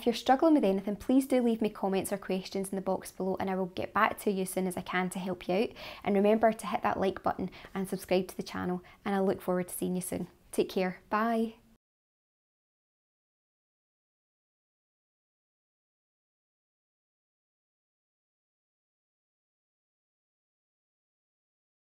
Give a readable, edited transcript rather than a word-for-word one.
If you're struggling with anything, please do leave me comments or questions in the box below and I will get back to you as soon as I can to help you out. And remember to hit that like button and subscribe to the channel, and I look forward to seeing you soon. Take care, bye.